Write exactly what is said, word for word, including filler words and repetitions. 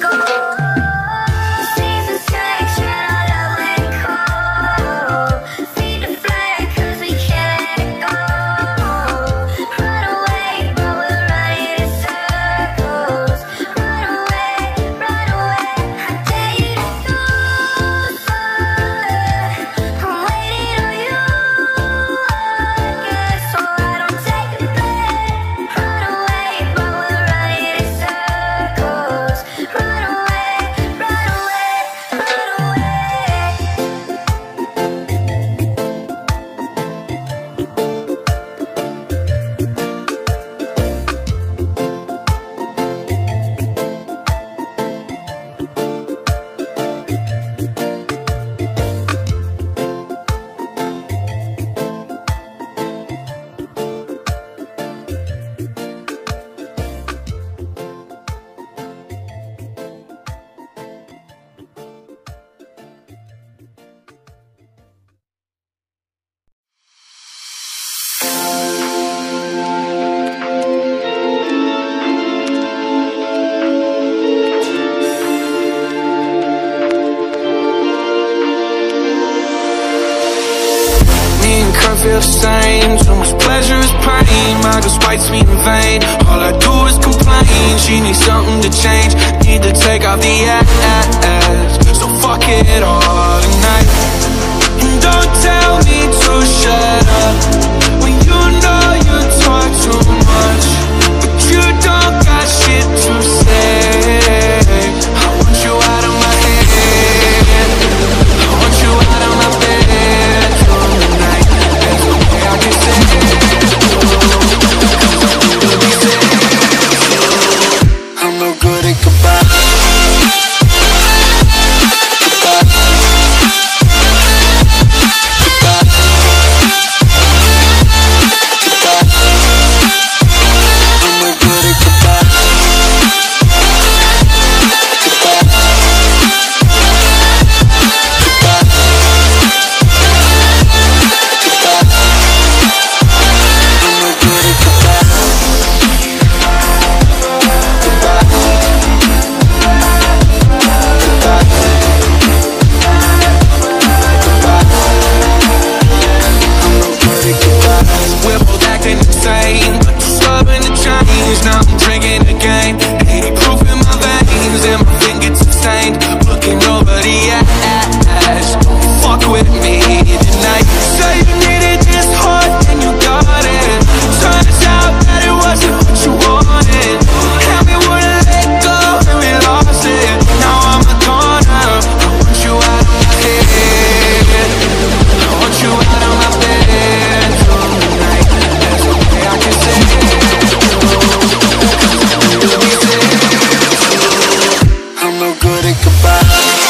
feel the same. Too much pleasure is pain. My girl spites me in vain. All I do is complain. She needs something to change. Need to take off the ass. So fuck it all tonight. And don't tell me to shut up when you know you talk too much, but you don't got shit to say. I want you out of my head. I want you out of my bed tonight. There's no way I can say it. I'm no good at goodbye. Now I'm drinking again, eighty proof in my veins, and my fingertips stained, looking over the ass. Fuck with me tonight. Say you needed this hard and you got it. Turns out that it wasn't what you wanted, and we wouldn't let go and we lost it. Now I'm a goner. I want you out of my head. I want you out of my bed tonight. There's no way I can say it. I'm no good at goodbye.